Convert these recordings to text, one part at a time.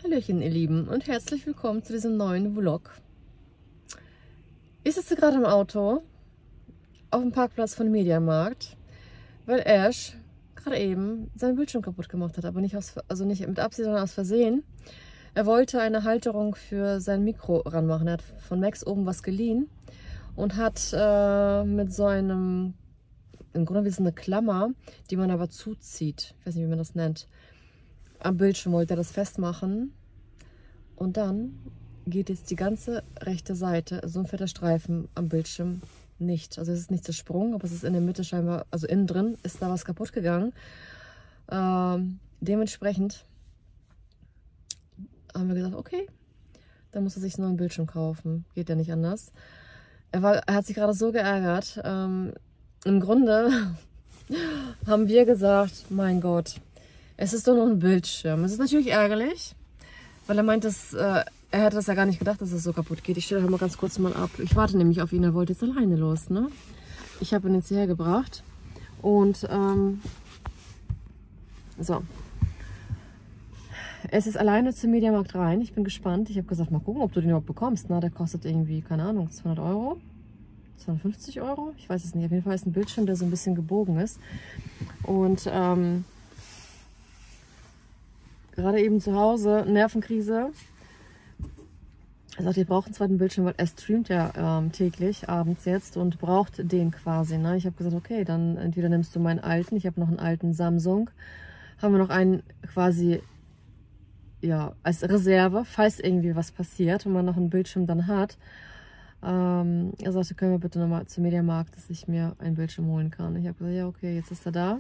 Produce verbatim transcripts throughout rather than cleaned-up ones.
Hallöchen ihr Lieben und herzlich willkommen zu diesem neuen Vlog. Ich sitze gerade im Auto auf dem Parkplatz von Mediamarkt, weil Ash gerade eben seinen Bildschirm kaputt gemacht hat, aber nicht, aus, also nicht mit Absicht, sondern aus Versehen. Er wollte eine Halterung für sein Mikro ranmachen. Er hat von Max oben was geliehen und hat äh, mit so einem, im Grunde wie so eine Klammer, die man aber zuzieht, ich weiß nicht, wie man das nennt, am Bildschirm wollte er das festmachen und dann geht jetzt die ganze rechte Seite, so ein fetter Streifen am Bildschirm nicht. Also es ist nicht zersprungen, aber es ist in der Mitte scheinbar, also innen drin ist da was kaputt gegangen. Ähm, dementsprechend haben wir gesagt, okay, dann muss er sich nur einen Bildschirm kaufen. Geht ja nicht anders. Er, war, er hat sich gerade so geärgert. Ähm, Im Grunde haben wir gesagt, mein Gott, es ist doch nur ein Bildschirm. Es ist natürlich ärgerlich, weil er meint, dass, äh, er hätte das ja gar nicht gedacht, dass es so kaputt geht. Ich stelle halt mal ganz kurz mal ab. Ich warte nämlich auf ihn, er wollte jetzt alleine los, ne? Ich habe ihn jetzt hierher gebracht und ähm, so. Es ist alleine zum Mediamarkt rein. Ich bin gespannt. Ich habe gesagt, mal gucken, ob du den überhaupt bekommst. Na, der kostet irgendwie, keine Ahnung, zweihundert Euro, zweihundertfünfzig Euro. Ich weiß es nicht. Auf jeden Fall ist ein Bildschirm, der so ein bisschen gebogen ist. Und ähm, gerade eben zu Hause, Nervenkrise. Er sagt, ihr braucht einen zweiten Bildschirm, weil er streamt ja ähm, täglich, abends jetzt und braucht den quasi. Ne? Ich habe gesagt, okay, dann entweder nimmst du meinen alten, ich habe noch einen alten Samsung, haben wir noch einen quasi ja, als Reserve, falls irgendwie was passiert und man noch einen Bildschirm dann hat. Ähm, er sagte, können wir bitte nochmal zum Mediamarkt, dass ich mir einen Bildschirm holen kann. Ich habe gesagt, ja okay, jetzt ist er da.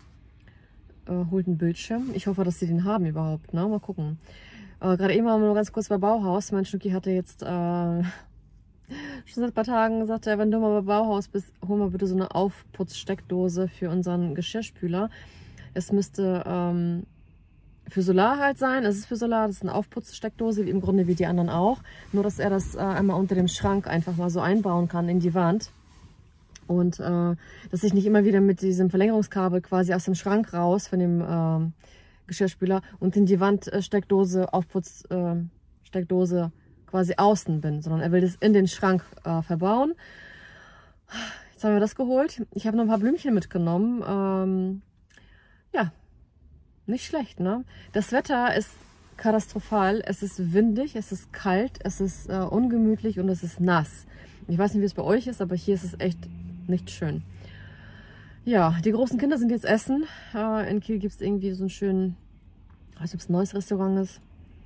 Äh, holt einen Bildschirm. Ich hoffe, dass sie den haben überhaupt. Ne? Mal gucken. Äh, Gerade eben waren wir nur ganz kurz bei Bauhaus. Mein Schnucki hatte jetzt äh, schon seit ein paar Tagen gesagt, ja, wenn du mal bei Bauhaus bist, hol mal bitte so eine Aufputzsteckdose für unseren Geschirrspüler. Es müsste ähm, für Solar halt sein. Es ist für Solar, das ist eine Aufputzsteckdose, im Grunde wie die anderen auch. Nur, dass er das äh, einmal unter dem Schrank einfach mal so einbauen kann in die Wand. Und äh, dass ich nicht immer wieder mit diesem Verlängerungskabel quasi aus dem Schrank raus von dem äh, Geschirrspüler und in die Wandsteckdose, Aufputzsteckdose äh, quasi außen bin, sondern er will das in den Schrank äh, verbauen. Jetzt haben wir das geholt. Ich habe noch ein paar Blümchen mitgenommen. Ähm, ja, nicht schlecht, ne? Das Wetter ist katastrophal. Es ist windig, es ist kalt, es ist äh, ungemütlich und es ist nass. Ich weiß nicht, wie es bei euch ist, aber hier ist es echt nicht schön. Ja, die großen Kinder sind jetzt essen. Äh, in Kiel gibt es irgendwie so einen schönen, ich weiß nicht, ob es ein neues Restaurant ist,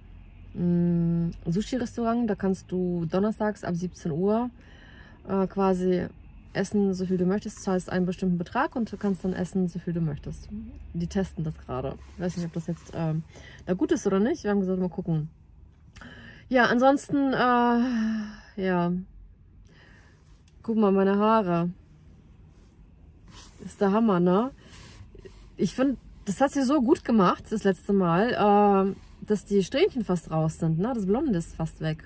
ein Sushi-Restaurant. Da kannst du donnerstags ab siebzehn Uhr äh, quasi essen, so viel du möchtest. Das heißt einen bestimmten Betrag und du kannst dann essen, so viel du möchtest. Die testen das gerade. Ich weiß nicht, ob das jetzt äh, da gut ist oder nicht. Wir haben gesagt, mal gucken. Ja, ansonsten, äh, ja, guck mal, meine Haare. Ist der Hammer, ne? Ich finde, das hat sie so gut gemacht, das letzte Mal, äh, dass die Strähnchen fast raus sind, ne? Das Blonde ist fast weg.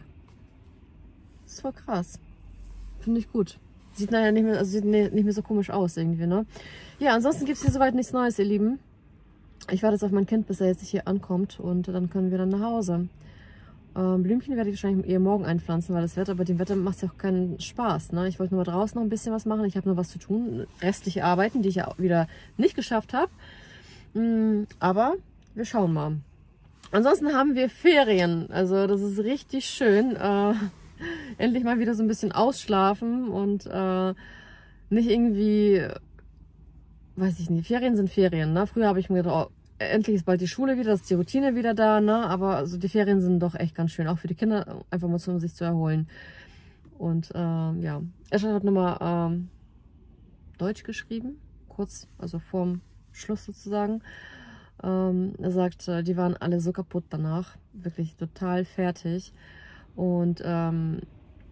Das ist voll krass. Finde ich gut. Sieht nachher nicht mehr, also sieht nicht mehr so komisch aus irgendwie, ne? Ja, ansonsten gibt es hier soweit nichts Neues, ihr Lieben. Ich warte jetzt auf mein Kind, bis er jetzt hier ankommt und dann können wir dann nach Hause. Ähm, Blümchen werde ich wahrscheinlich eher morgen einpflanzen, weil das Wetter, bei dem Wetter macht es ja auch keinen Spaß. Ne? Ich wollte nur mal draußen noch ein bisschen was machen. Ich habe noch was zu tun. Restliche Arbeiten, die ich ja auch wieder nicht geschafft habe. Mm, aber wir schauen mal. Ansonsten haben wir Ferien. Also das ist richtig schön. Äh, endlich mal wieder so ein bisschen ausschlafen und äh, nicht irgendwie, weiß ich nicht, Ferien sind Ferien. Ne? Früher habe ich mir gedacht, oh, endlich ist bald die Schule wieder, ist die Routine wieder da, ne? Aber also die Ferien sind doch echt ganz schön, auch für die Kinder, einfach mal so, um sich zu erholen. Und ähm, ja, er hat nochmal ähm, Deutsch geschrieben, kurz, also vorm Schluss sozusagen. Ähm, er sagt, äh, die waren alle so kaputt danach, wirklich total fertig. Und ähm,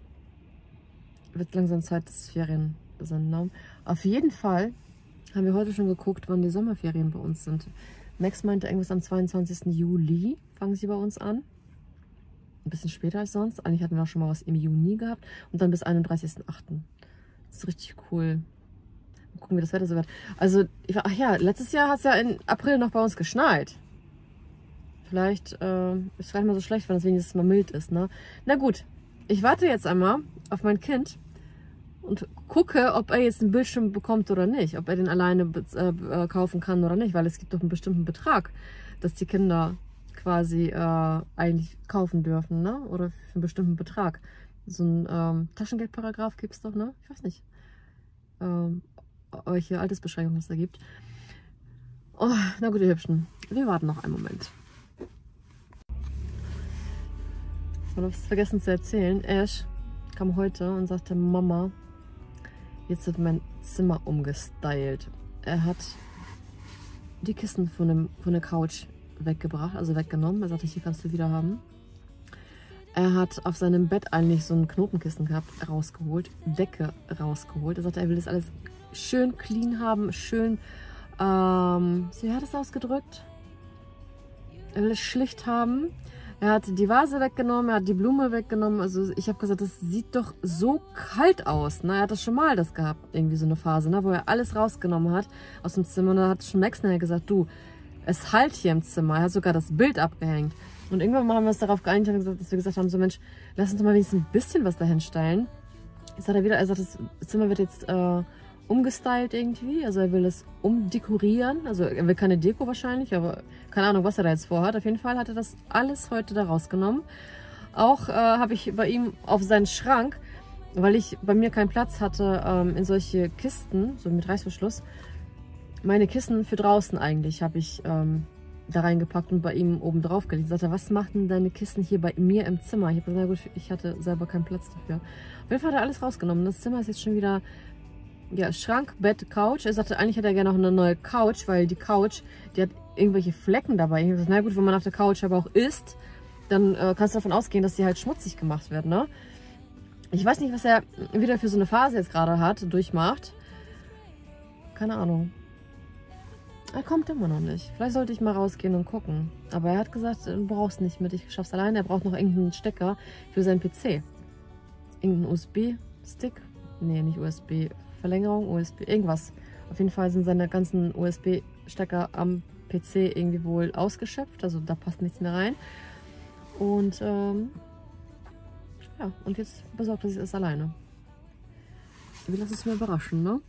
wird langsam Zeit, dass Ferien sind. Ne? Auf jeden Fall haben wir heute schon geguckt, wann die Sommerferien bei uns sind. Max meinte, irgendwas am zweiundzwanzigsten Juli fangen sie bei uns an. Ein bisschen später als sonst. Eigentlich hatten wir auch schon mal was im Juni gehabt. Und dann bis einunddreißigsten achten Das ist richtig cool. Mal gucken, wie das Wetter so wird. Also, ich war, ach ja, letztes Jahr hat es ja im April noch bei uns geschneit. Vielleicht äh, ist es gar nicht mal so schlecht, wenn es wenigstens mal mild ist. Ne? Na gut, ich warte jetzt einmal auf mein Kind und gucke, ob er jetzt einen Bildschirm bekommt oder nicht. Ob er den alleine äh, kaufen kann oder nicht. Weil es gibt doch einen bestimmten Betrag, dass die Kinder quasi äh, eigentlich kaufen dürfen. Ne? Oder für einen bestimmten Betrag. So ein ähm, Taschengeldparagraf gibt es doch, ne? Ich weiß nicht, ähm, welche Altersbeschränkungen es da gibt. Oh, na gut, ihr Hübschen. Wir warten noch einen Moment. Ich habe es vergessen zu erzählen. Ash kam heute und sagte, Mama, jetzt wird mein Zimmer umgestylt. Er hat die Kissen von, dem, von der Couch weggebracht, also weggenommen. Er sagte, hier kannst du wieder haben. Er hat auf seinem Bett eigentlich so ein Knotenkissen gehabt, rausgeholt, Decke rausgeholt. Er sagte, er will das alles schön clean haben, schön, ähm, wie hat er es ausgedrückt? Er will es schlicht haben. Er hat die Vase weggenommen, er hat die Blume weggenommen. Also ich habe gesagt, das sieht doch so kalt aus. Ne? Er hat das schon mal das gehabt, irgendwie so eine Phase, ne? Wo er alles rausgenommen hat aus dem Zimmer. Und da hat schon Max nachher gesagt, du, es halt hier im Zimmer. Er hat sogar das Bild abgehängt. Und irgendwann haben wir uns darauf geeinigt, dass wir gesagt haben, so Mensch, lass uns doch mal wenigstens ein bisschen was dahin stellen. Jetzt hat er wieder, er sagt, das Zimmer wird jetzt äh, umgestylt irgendwie. Also er will es umdekorieren. Also er will keine Deko wahrscheinlich, aber keine Ahnung, was er da jetzt vorhat. Auf jeden Fall hat er das alles heute da rausgenommen. Auch äh, habe ich bei ihm auf seinen Schrank, weil ich bei mir keinen Platz hatte ähm, in solche Kisten, so mit Reißverschluss, meine Kissen für draußen eigentlich habe ich ähm, da reingepackt und bei ihm oben drauf gelegt. Sagt er, was machen deine Kissen hier bei mir im Zimmer? Ich habe gesagt, na gut, ich hatte selber keinen Platz dafür. Auf jeden Fall hat er alles rausgenommen. Das Zimmer ist jetzt schon wieder, ja, Schrank, Bett, Couch. Er sagte, eigentlich hätte er gerne noch eine neue Couch, weil die Couch, die hat irgendwelche Flecken dabei. Ich habe gesagt, na gut, wenn man auf der Couch aber auch isst, dann äh, kannst du davon ausgehen, dass die halt schmutzig gemacht wird, ne? Ich weiß nicht, was er wieder für so eine Phase jetzt gerade hat, durchmacht. Keine Ahnung. Er kommt immer noch nicht. Vielleicht sollte ich mal rausgehen und gucken. Aber er hat gesagt, du brauchst nicht mit, ich schaff's alleine. Er braucht noch irgendeinen Stecker für seinen P C. Irgendeinen U S B-Stick. Nee, nicht U S B-Verlängerung, U S B, irgendwas. Auf jeden Fall sind seine ganzen U S B-Stecker am P C irgendwie wohl ausgeschöpft. Also da passt nichts mehr rein. Und ähm, ja, und jetzt besorgt er sich das alleine. Wir lassen es mal überraschen, ne?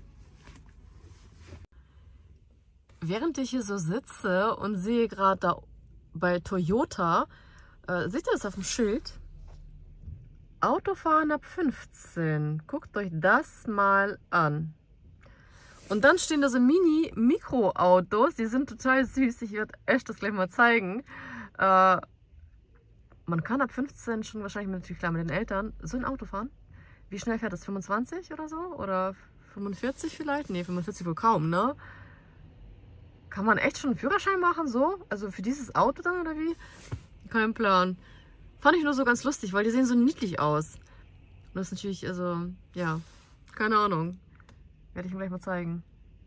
Während ich hier so sitze und sehe gerade da bei Toyota, äh, seht ihr das auf dem Schild? Autofahren ab fünfzehn. Guckt euch das mal an. Und dann stehen da so Mini-Mikroautos, die sind total süß. Ich werde echt das gleich mal zeigen. Äh, man kann ab fünfzehn schon wahrscheinlich natürlich klar mit den Eltern so ein Auto fahren. Wie schnell fährt das? fünfundzwanzig oder so? Oder fünfundvierzig vielleicht? Nee, fünfundvierzig wohl kaum, ne? Kann man echt schon einen Führerschein machen, so? Also für dieses Auto dann, oder wie? Kein Plan. Fand ich nur so ganz lustig, weil die sehen so niedlich aus. Und das ist natürlich, also, ja, keine Ahnung. Werde ich ihm gleich mal zeigen.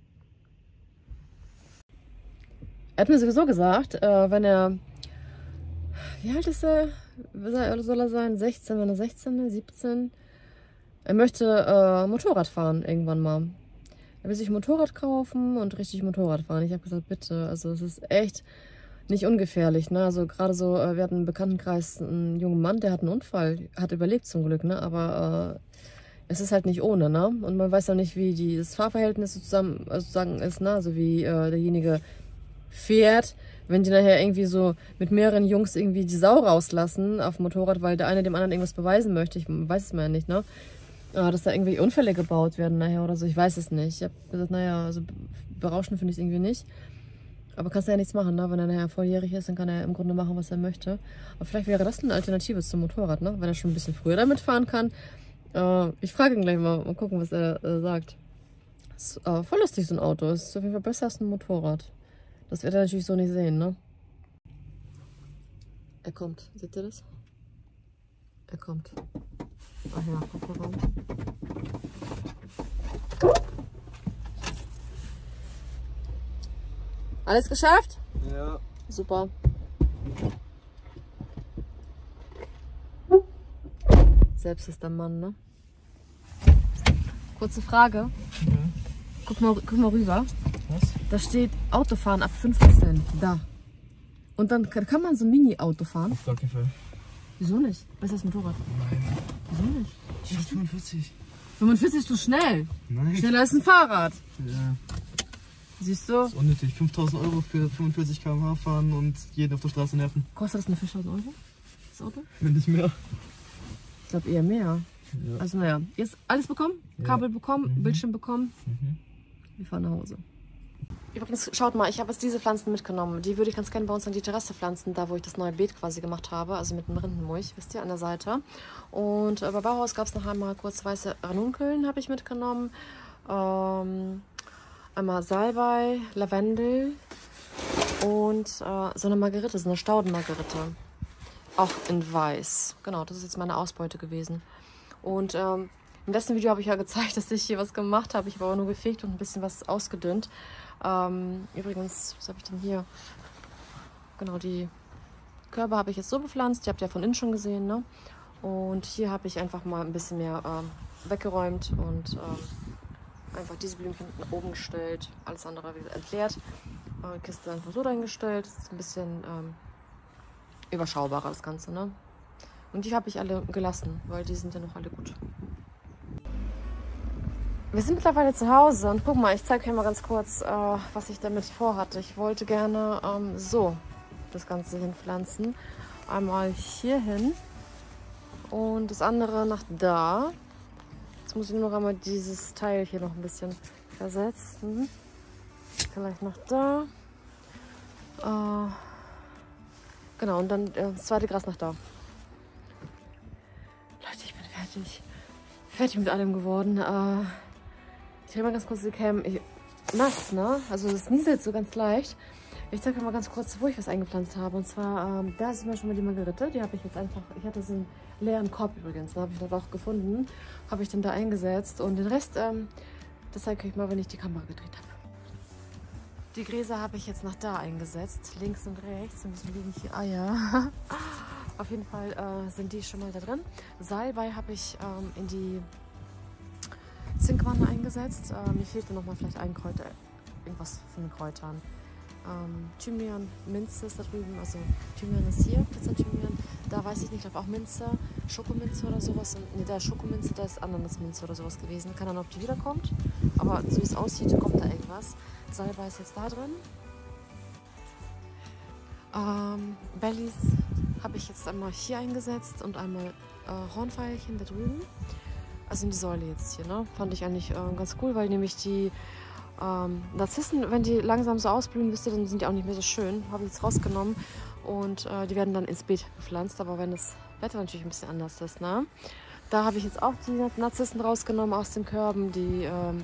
Er hat mir sowieso gesagt, äh, wenn er, wie alt ist er? Soll er sein? sechzehn, wenn er sechzehn, siebzehn? Er möchte äh, Motorrad fahren irgendwann mal. Er will sich ein Motorrad kaufen und richtig Motorrad fahren. Ich habe gesagt, bitte, also es ist echt nicht ungefährlich, ne? Also gerade so, wir hatten im Bekanntenkreis einen jungen Mann, der hat einen Unfall, hat überlebt zum Glück, ne? Aber äh, es ist halt nicht ohne, ne? Und man weiß auch nicht, wie die, das Fahrverhältnis sozusagen, sozusagen ist, ne? Also wie äh, derjenige fährt, wenn die nachher irgendwie so mit mehreren Jungs irgendwie die Sau rauslassen auf dem Motorrad, weil der eine dem anderen irgendwas beweisen möchte. Ich weiß es mir ja nicht, ne? Dass da irgendwie Unfälle gebaut werden nachher oder so. Ich weiß es nicht. Ich habe gesagt, naja, also berauschend finde ich es irgendwie nicht. Aber kannst du ja nichts machen, ne? Wenn er nachher volljährig ist, dann kann er im Grunde machen, was er möchte. Aber vielleicht wäre das eine Alternative zum Motorrad, ne? Wenn er schon ein bisschen früher damit fahren kann. Äh, ich frage ihn gleich mal, mal gucken, was er äh, sagt. Ist äh, voll lustig, so ein Auto. Ist auf jeden Fall besser als ein Motorrad. Das wird er natürlich so nicht sehen, ne? Er kommt. Seht ihr das? Er kommt. Ach ja, guck mal rein. Alles geschafft? Ja. Super. Selbst ist der Mann, ne? Kurze Frage. Mhm. Guck mal, guck mal rüber. Was? Da steht Autofahren ab fünfzehn. Da. Und dann kann, kann man so ein Mini-Auto fahren. Auf gar keinen Fall. Wieso nicht? Besser als Motorrad. Nein. Wieso nicht? Ich hab fünfundvierzig. fünfundvierzig ist zu schnell. Nein. Schneller als ein Fahrrad. Ja. Siehst du? Das ist unnötig. fünftausend Euro für fünfundvierzig Kilometer pro Stunde fahren und jeden auf der Straße nerven. Kostet das nur viertausend Euro? Das Auto? Wenn nicht mehr. Ich glaube eher mehr. Ja. Also naja, jetzt alles bekommen, Ja. Kabel bekommen, Mhm. Bildschirm bekommen. Mhm. Wir fahren nach Hause. Übrigens, schaut mal, ich habe jetzt diese Pflanzen mitgenommen. Die würde ich ganz gerne bei uns an die Terrasse pflanzen, da wo ich das neue Beet quasi gemacht habe. Also mit dem Rindenmulch, wisst ihr, an der Seite. Und äh, bei Bauhaus gab es noch einmal kurz weiße Ranunkeln, habe ich mitgenommen. Ähm, einmal Salbei, Lavendel und äh, so eine Margerite, so eine Staudenmargerite. Auch in weiß. Genau, das ist jetzt meine Ausbeute gewesen. Und ähm, im letzten Video habe ich ja gezeigt, dass ich hier was gemacht habe. Ich habe aber nur gefegt und ein bisschen was ausgedünnt. Ähm, übrigens, was habe ich denn hier? Genau, die Körbe habe ich jetzt so bepflanzt. Die habt ihr ja von innen schon gesehen, ne? Und hier habe ich einfach mal ein bisschen mehr ähm, weggeräumt und ähm, einfach diese Blümchen nach oben gestellt. Alles andere wieder entleert. Äh, Kiste einfach so reingestellt. Das ist ein bisschen ähm, überschaubarer, das Ganze, ne? Und die habe ich alle gelassen, weil die sind ja noch alle gut. Wir sind mittlerweile zu Hause und guck mal, ich zeige euch mal ganz kurz, äh, was ich damit vorhatte. Ich wollte gerne ähm, so das Ganze hinpflanzen. Einmal hier hin und das andere nach da. Jetzt muss ich nur noch einmal dieses Teil hier noch ein bisschen versetzen. Vielleicht nach da. Äh, genau, und dann äh, das zweite Gras nach da. Leute, ich bin fertig. Fertig mit allem geworden. Äh, Ich drehe mal ganz kurz die Cam. Ich, nass, ne? Also das nieselt so ganz leicht. Ich zeige euch mal ganz kurz, wo ich was eingepflanzt habe. Und zwar, ähm, da ist immer schon mal die Margerite. Die habe ich jetzt einfach, ich hatte so einen leeren Korb übrigens. Da habe ich das auch gefunden. Habe ich dann da eingesetzt. Und den Rest, ähm, das zeige ich euch mal, wenn ich die Kamera gedreht habe. Die Gräser habe ich jetzt nach da eingesetzt. Links und rechts. Und deswegen liegen hier Eier. Auf jeden Fall äh, sind die schon mal da drin. Salbei habe ich ähm, in die Zinkwanne eingesetzt. Äh, mir fehlte noch mal vielleicht ein Kräuter, irgendwas von den Kräutern. Ähm, Thymian, Minze ist da drüben, also Thymian ist hier, Pizza Thymian. Da weiß ich nicht, ich glaube auch Minze, Schokominze oder sowas. Und, nee, da ist Schokominze, da ist Ananasminze oder sowas gewesen. Keine Ahnung, ob die wiederkommt, aber so wie es aussieht, kommt da irgendwas. Salbei ist jetzt da drin. Ähm, Bellies habe ich jetzt einmal hier eingesetzt und einmal äh, Hornfeilchen da drüben. Also in die Säule jetzt hier, ne? Fand ich eigentlich äh, ganz cool, weil nämlich die ähm, Narzissen, wenn die langsam so ausblühen, wisst ihr, dann sind die auch nicht mehr so schön. Habe ich jetzt rausgenommen und äh, die werden dann ins Beet gepflanzt. Aber wenn das Wetter natürlich ein bisschen anders ist, ne? Da habe ich jetzt auch die Narzissen rausgenommen aus den Körben. Die ähm,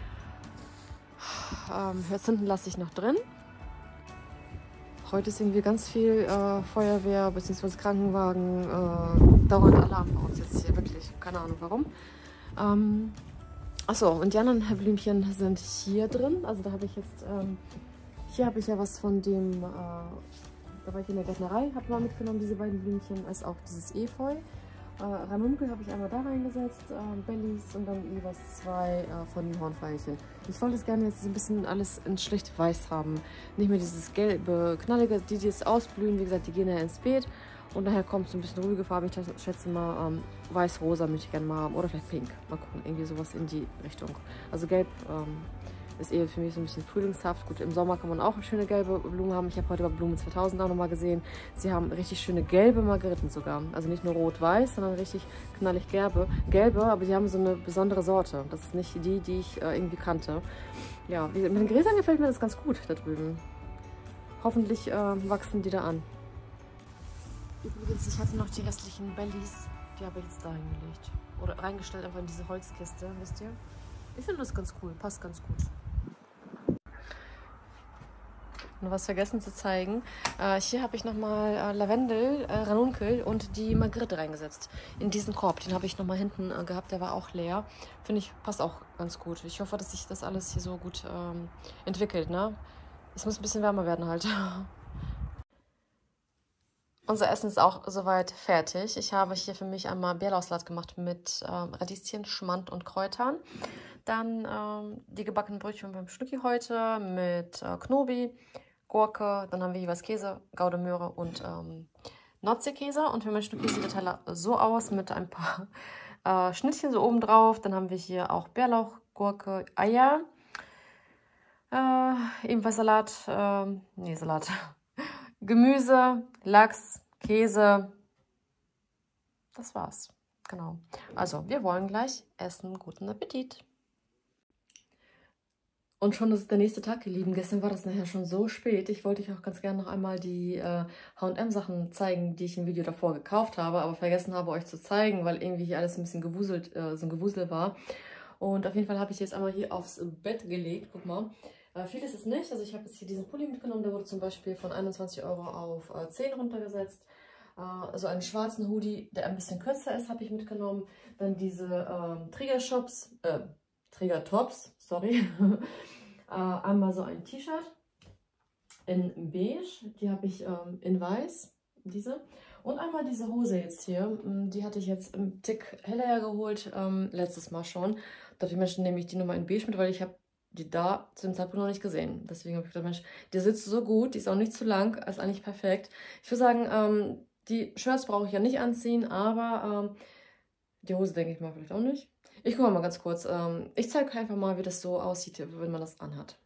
ähm, Hyazinthen lasse ich noch drin. Heute ist irgendwie ganz viel äh, Feuerwehr bzw. Krankenwagen, äh, dauernd Alarm bei uns jetzt hier, wirklich. Keine Ahnung warum. Ähm, achso, und die anderen Blümchen sind hier drin. Also da habe ich jetzt, ähm, hier habe ich ja was von dem, äh, da war ich in der Gärtnerei, habe mal mitgenommen, diese beiden Blümchen, als auch dieses Efeu. Äh, Ranunkel habe ich einmal da reingesetzt, äh, Bellies und dann jeweils zwei äh, von den Hornfeilchen. Ich wollte es gerne jetzt so ein bisschen alles in schlicht weiß haben. Nicht mehr dieses gelbe, knallige, die, die jetzt ausblühen, wie gesagt, die gehen ja ins Beet. Und daher kommt so ein bisschen ruhige Farbe. Ich schätze mal, ähm, weiß-rosa möchte ich gerne mal haben. Oder vielleicht pink. Mal gucken, irgendwie sowas in die Richtung. Also gelb ähm, ist eher für mich so ein bisschen frühlingshaft. Gut, im Sommer kann man auch schöne gelbe Blumen haben. Ich habe heute bei Blumen zweitausend auch nochmal gesehen. Sie haben richtig schöne gelbe Margeriten sogar. Also nicht nur rot-weiß, sondern richtig knallig gelbe. Gelbe, aber sie haben so eine besondere Sorte. Das ist nicht die, die ich äh, irgendwie kannte. Ja, mit den Gräsern gefällt mir das ganz gut da drüben. Hoffentlich äh, wachsen die da an. Übrigens, ich hatte noch die restlichen Bellies. Die habe ich jetzt da hingelegt. Oder reingestellt, einfach in diese Holzkiste, wisst ihr? Ich finde das ganz cool, passt ganz gut. Noch was vergessen zu zeigen. Äh, hier habe ich nochmal äh, Lavendel, äh, Ranunkel und die Margerite reingesetzt. In diesen Korb. Den habe ich nochmal hinten äh, gehabt, der war auch leer. Finde ich, passt auch ganz gut. Ich hoffe, dass sich das alles hier so gut ähm, entwickelt, ne? Es muss ein bisschen wärmer werden halt. Unser Essen ist auch soweit fertig. Ich habe hier für mich einmal Bärlauchsalat gemacht mit ähm, Radieschen, Schmand und Kräutern. Dann ähm, die gebackenen Brötchen beim Schnucki heute mit äh, Knobi, Gurke, dann haben wir jeweils Käse, Gouda Möhre und ähm, Nordseekäse. Und für mein Stückchen sieht der Teller so aus mit ein paar äh, Schnittchen so oben drauf. Dann haben wir hier auch Bärlauch, Gurke, Eier, äh, ebenfalls Salat, äh, nee, Salat, Gemüse, Lachs, Käse. Das war's. Genau. Also, wir wollen gleich essen. Guten Appetit. Und schon ist es der nächste Tag, ihr Lieben. Gestern war das nachher schon so spät. Ich wollte euch auch ganz gerne noch einmal die äh, H und M-Sachen zeigen, die ich im Video davor gekauft habe, aber vergessen habe, euch zu zeigen, weil irgendwie hier alles ein bisschen gewuselt, äh, so ein Gewusel war. Und auf jeden Fall habe ich jetzt einmal hier aufs Bett gelegt. Guck mal. Äh, viel ist es nicht. Also ich habe jetzt hier diesen Pulli mitgenommen. Der wurde zum Beispiel von einundzwanzig Euro auf äh, zehn runtergesetzt. Äh, also einen schwarzen Hoodie, der ein bisschen kürzer ist, habe ich mitgenommen. Dann diese ähm, Trägershops, äh, Trägertops, sorry. äh, einmal so ein T-Shirt in beige, die habe ich ähm, in weiß, diese. Und einmal diese Hose jetzt hier, die hatte ich jetzt im Tick heller geholt, ähm, letztes Mal schon. Da die Menschen nehme ich die Nummer in beige mit, weil ich habe die da zu dem Zeitpunkt noch nicht gesehen. Deswegen habe ich gedacht, Mensch, die sitzt so gut, die ist auch nicht zu lang, ist eigentlich perfekt. Ich würde sagen, ähm, die Shirts brauche ich ja nicht anziehen, aber ähm, die Hose denke ich mal vielleicht auch nicht. Ich gucke mal ganz kurz. Ähm, ich zeige euch einfach mal, wie das so aussieht, wenn man das anhat.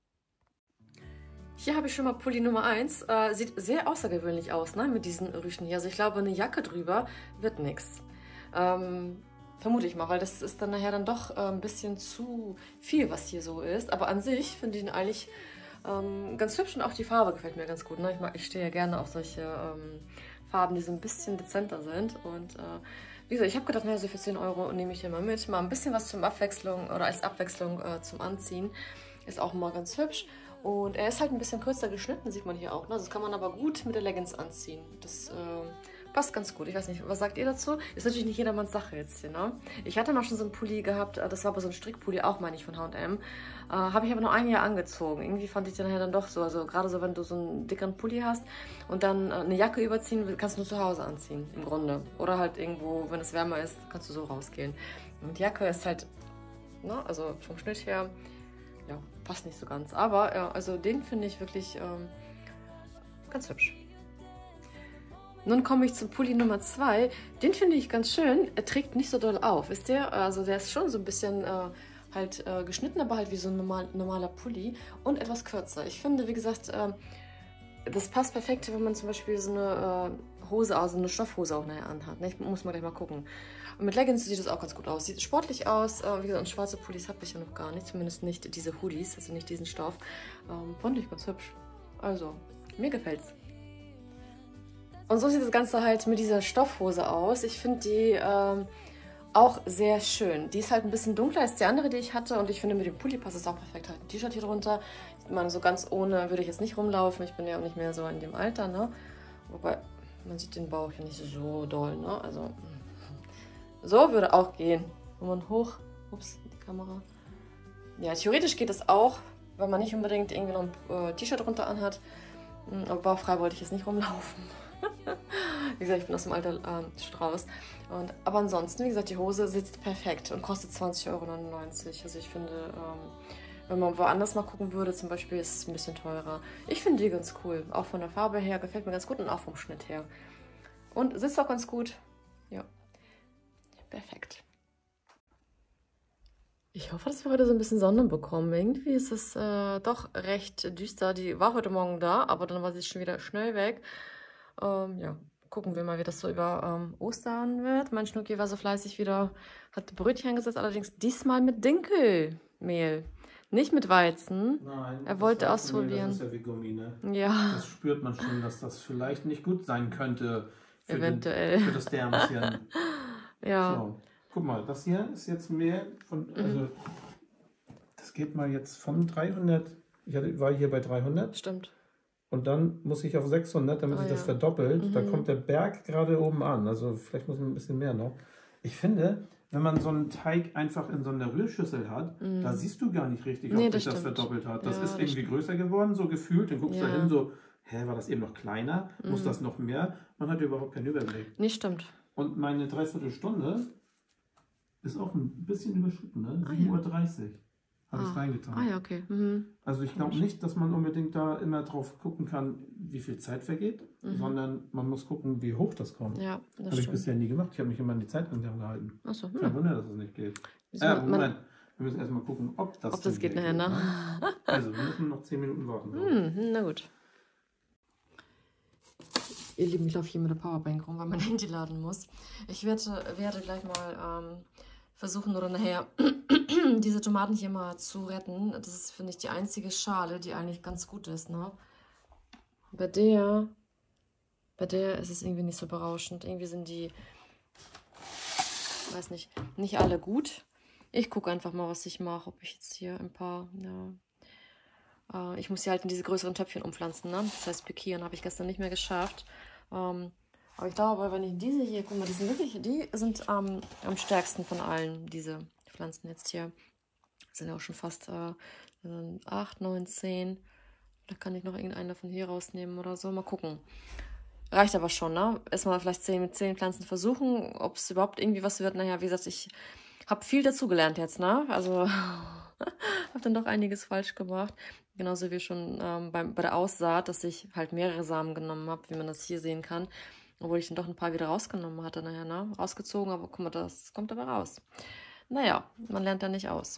Hier habe ich schon mal Pulli Nummer eins. Äh, sieht sehr außergewöhnlich aus, ne, mit diesen Rüschen hier. Also ich glaube, eine Jacke drüber wird nichts. Ähm, vermute ich mal, weil das ist dann nachher dann doch äh, ein bisschen zu viel, was hier so ist. Aber an sich finde ich ihn eigentlich ähm, ganz hübsch und auch die Farbe gefällt mir ganz gut. Ne? Ich, mag, ich stehe ja gerne auf solche ähm, Farben, die so ein bisschen dezenter sind. Und äh, wie gesagt, ich habe gedacht, naja, so für zehn Euro nehme ich hier mal mit. Mal ein bisschen was zum Abwechslung oder als Abwechslung äh, zum Anziehen. Ist auch mal ganz hübsch. Und er ist halt ein bisschen kürzer geschnitten, sieht man hier auch. Ne? Das kann man aber gut mit der Leggings anziehen. Das äh, passt ganz gut. Ich weiß nicht, was sagt ihr dazu? Ist natürlich nicht jedermanns Sache jetzt hier, ne? Ich hatte mal schon so einen Pulli gehabt, das war aber so ein Strickpulli, auch meine ich, von H und M. Äh, Habe ich aber nur ein Jahr angezogen. Irgendwie fand ich den nachher dann doch so. Also gerade so, wenn du so einen dickeren Pulli hast und dann äh, eine Jacke überziehen, kannst du nur zu Hause anziehen, im Grunde. Oder halt irgendwo, wenn es wärmer ist, kannst du so rausgehen. Und die Jacke ist halt, ne, also vom Schnitt her, ja, passt nicht so ganz. Aber ja, also den finde ich wirklich ähm, ganz hübsch. Nun komme ich zum Pulli Nummer zwei. Den finde ich ganz schön. Er trägt nicht so doll auf, wisst ihr? Also der ist schon so ein bisschen äh, halt äh, geschnitten, aber halt wie so ein normal, normaler Pulli und etwas kürzer. Ich finde, wie gesagt, äh, das passt perfekt, wenn man zum Beispiel so eine äh, Hose, also eine Stoffhose auch nachher anhat. Ne? Ich muss mal gleich mal gucken. Und mit Leggings sieht das auch ganz gut aus. Sieht sportlich aus. Äh, wie gesagt, und schwarze Pullis habe ich ja noch gar nicht. Zumindest nicht diese Hoodies, also nicht diesen Stoff. Ähm, fand ich ganz hübsch. Also, mir gefällt's. Und so sieht das Ganze halt mit dieser Stoffhose aus. Ich finde die ähm, auch sehr schön. Die ist halt ein bisschen dunkler als die andere, die ich hatte. Und ich finde, mit dem Pulli passt es auch perfekt. Halt ein T-Shirt hier drunter. Ich meine, so ganz ohne würde ich jetzt nicht rumlaufen. Ich bin ja auch nicht mehr so in dem Alter, ne? Wobei, man sieht den Bauch ja nicht so doll, ne? Also, so würde auch gehen. Wenn man hoch... Ups, die Kamera. Ja, theoretisch geht es auch, wenn man nicht unbedingt irgendwie noch ein äh, T-Shirt drunter anhat. Aber bauchfrei wollte ich jetzt nicht rumlaufen. Wie gesagt, ich bin aus dem Alter äh, Strauß. Und, aber ansonsten, wie gesagt, die Hose sitzt perfekt und kostet zwanzig Euro neunundneunzig. Also ich finde, ähm, wenn man woanders mal gucken würde, zum Beispiel, ist es ein bisschen teurer. Ich finde die ganz cool. Auch von der Farbe her gefällt mir ganz gut und auch vom Schnitt her. Und sitzt auch ganz gut. Ja, perfekt. Ich hoffe, dass wir heute so ein bisschen Sonne bekommen. Irgendwie ist es äh, doch recht düster. Die war heute Morgen da, aber dann war sie schon wieder schnell weg. Ähm, ja, gucken wir mal, wie das so über ähm, Ostern wird. Mein Schnucki war so fleißig wieder, hat Brötchen angesetzt, allerdings diesmal mit Dinkelmehl. Nicht mit Weizen. Nein, er wollte das ausprobieren. Das ist ja wie Gummi, ne? Ja. Das spürt man schon, dass das vielleicht nicht gut sein könnte für, eventuell. Den, für das Därmchen. Ja. So. Guck mal, das hier ist jetzt mehr von, also mhm. das geht mal jetzt von dreihundert, ich hatte, war hier bei dreihundert. Stimmt. Und dann muss ich auf sechshundert, damit oh, sich das ja. verdoppelt. Mhm. Da kommt der Berg gerade oben an, also vielleicht muss man ein bisschen mehr noch. Ich finde, wenn man so einen Teig einfach in so einer Rührschüssel hat, mm. da siehst du gar nicht richtig, ob nee, sich das, das verdoppelt hat. Das ja, ist das irgendwie stimmt. größer geworden, so gefühlt. Dann guckst ja. du da hin, so, hä, war das eben noch kleiner? Mm. Muss das noch mehr? Man hat überhaupt keinen Überblick. Nee, stimmt. Und meine Dreiviertelstunde ist auch ein bisschen überschritten, ne? sieben Uhr dreißig. habe ich ah. es reingetan. Ah ja, okay. Mhm. Also ich glaube nicht, dass man unbedingt da immer drauf gucken kann, wie viel Zeit vergeht, mhm. sondern man muss gucken, wie hoch das kommt. Ja, das habe ich bisher nie gemacht. Ich habe mich immer an die Zeitangaben gehalten. Achso. Kein Wunder, dass es nicht geht. Wieso, äh, Moment. man, wir müssen erstmal gucken, ob das, ob das geht nachher, ne? ne? Also, wir müssen noch zehn Minuten warten. So. Hm, na gut. Ihr Lieben, ich laufe hier mit der Powerbank rum, weil mein Handy laden muss. Ich werde, werde gleich mal ähm, versuchen oder nachher diese Tomaten hier mal zu retten. Das ist, finde ich, die einzige Schale, die eigentlich ganz gut ist, ne? Bei der, bei der ist es irgendwie nicht so berauschend. Irgendwie sind die, weiß nicht, nicht alle gut. Ich gucke einfach mal, was ich mache, ob ich jetzt hier ein paar, ja... Ich muss sie halt in diese größeren Töpfchen umpflanzen, ne? Das heißt, pikieren habe ich gestern nicht mehr geschafft. Ähm, aber ich glaube, wenn ich diese hier, guck mal, die sind wirklich, die sind ähm, am stärksten von allen, diese Pflanzen jetzt hier. Sind ja auch schon fast äh, acht, neun, zehn. Da kann ich noch irgendeinen davon hier rausnehmen oder so. Mal gucken. Reicht aber schon, ne? Erstmal vielleicht zehn mit zehn Pflanzen versuchen, ob es überhaupt irgendwie was wird. Naja, wie gesagt, ich habe viel dazugelernt jetzt, ne? Also habe dann doch einiges falsch gemacht. Genauso wie schon ähm, beim, bei der Aussaat, dass ich halt mehrere Samen genommen habe, wie man das hier sehen kann. Obwohl ich dann doch ein paar wieder rausgenommen hatte, naja, ne? Rausgezogen, aber guck mal, das kommt aber raus. Naja, man lernt da nicht aus.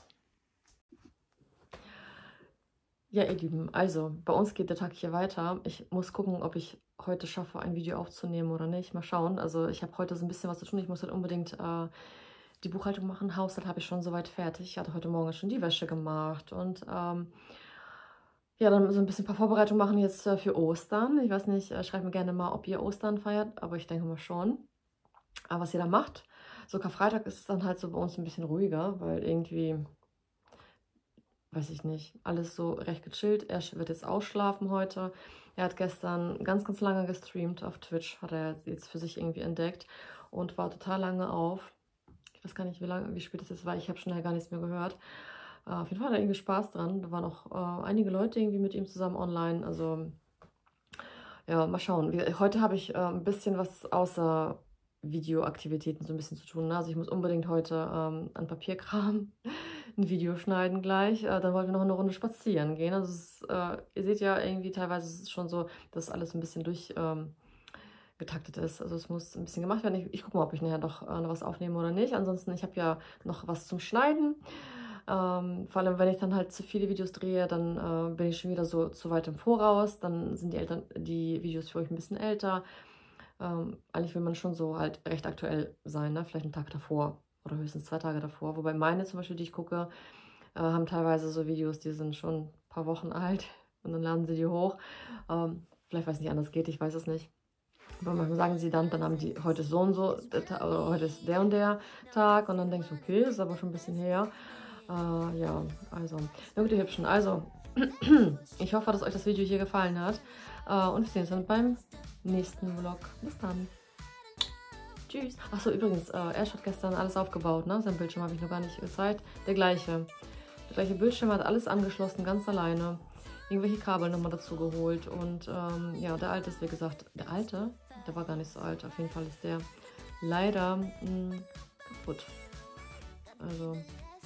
Ja, ihr Lieben, also bei uns geht der Tag hier weiter. Ich muss gucken, ob ich heute schaffe, ein Video aufzunehmen oder nicht. Mal schauen. Also ich habe heute so ein bisschen was zu tun. Ich muss halt unbedingt äh, die Buchhaltung machen. Haushalt habe ich schon soweit fertig. Ich hatte heute Morgen schon die Wäsche gemacht und ähm, ja, dann so ein bisschen ein paar Vorbereitungen machen jetzt äh, für Ostern. Ich weiß nicht, äh, schreibt mir gerne mal, ob ihr Ostern feiert, aber ich denke mal schon. Aber was ihr da macht, so Karfreitag ist es dann halt so bei uns ein bisschen ruhiger, weil irgendwie, weiß ich nicht, alles so recht gechillt. Er wird jetzt ausschlafen heute. Er hat gestern ganz, ganz lange gestreamt auf Twitch, hat er jetzt für sich irgendwie entdeckt und war total lange auf. Ich weiß gar nicht, wie lange, wie spät es jetzt war. Ich habe schon gar nichts mehr gehört. Uh, auf jeden Fall hat er irgendwie Spaß dran. Da waren auch uh, einige Leute irgendwie mit ihm zusammen online. Also, ja, mal schauen. Wie, heute habe ich uh, ein bisschen was außer Videoaktivitäten so ein bisschen zu tun. Ne? Also ich muss unbedingt heute um, an Papierkram ein Video schneiden gleich. Uh, dann wollten wir noch eine Runde spazieren gehen. Also es ist, uh, ihr seht ja irgendwie teilweise ist es schon so, dass alles ein bisschen durch... Um, getaktet ist. Also es muss ein bisschen gemacht werden. Ich, ich gucke mal, ob ich nachher doch äh, noch was aufnehme oder nicht. Ansonsten, ich habe ja noch was zum Schneiden. Ähm, vor allem, wenn ich dann halt zu viele Videos drehe, dann äh, bin ich schon wieder so zu weit im Voraus. Dann sind die, Eltern, die Videos für euch ein bisschen älter. Ähm, eigentlich will man schon so halt recht aktuell sein, ne? Vielleicht einen Tag davor oder höchstens zwei Tage davor. Wobei meine zum Beispiel, die ich gucke, äh, haben teilweise so Videos, die sind schon ein paar Wochen alt und dann laden sie die hoch. Ähm, vielleicht, weil es nicht anders geht, ich weiß es nicht. Aber manchmal sagen sie dann, dann haben die heute so und so, oder heute ist der und der Tag und dann denkst du, okay, ist aber schon ein bisschen her. Äh, ja, also, na gut, ihr Hübschen, also, ich hoffe, dass euch das Video hier gefallen hat äh, und wir sehen uns dann beim nächsten Vlog. Bis dann. Tschüss. Achso, übrigens, äh, Ash hat gestern alles aufgebaut, ne? Sein Bildschirm habe ich noch gar nicht gezeigt. Der gleiche. Der gleiche Bildschirm hat alles angeschlossen, ganz alleine. Irgendwelche Kabel nochmal dazu geholt und ähm, ja, der alte ist, wie gesagt, der alte, der war gar nicht so alt, auf jeden Fall ist der leider mh, kaputt. Also,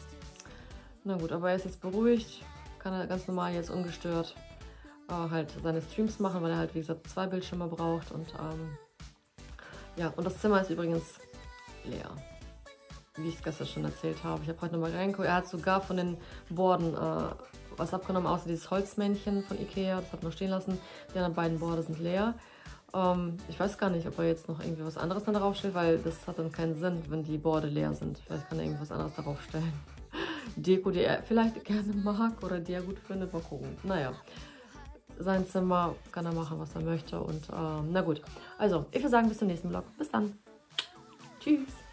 na gut, aber er ist jetzt beruhigt, kann er ganz normal jetzt ungestört äh, halt seine Streams machen, weil er halt, wie gesagt, zwei Bildschirme braucht und ähm, ja, und das Zimmer ist übrigens leer, wie ich es gestern schon erzählt habe. Ich habe heute nochmal reingeguckt, er hat sogar von den Borden äh, was abgenommen, außer dieses Holzmännchen von Ikea, das hat man stehen lassen. Die anderen beiden Borde sind leer. Ähm, ich weiß gar nicht, ob er jetzt noch irgendwie was anderes dann darauf stellt, weil das hat dann keinen Sinn, wenn die Borde leer sind. Vielleicht kann er irgendwas anderes darauf stellen. Deko, die er vielleicht gerne mag oder die er gut findet, mal gucken. Naja, sein Zimmer kann er machen, was er möchte und ähm, na gut. Also, ich würde sagen, bis zum nächsten Vlog. Bis dann. Tschüss.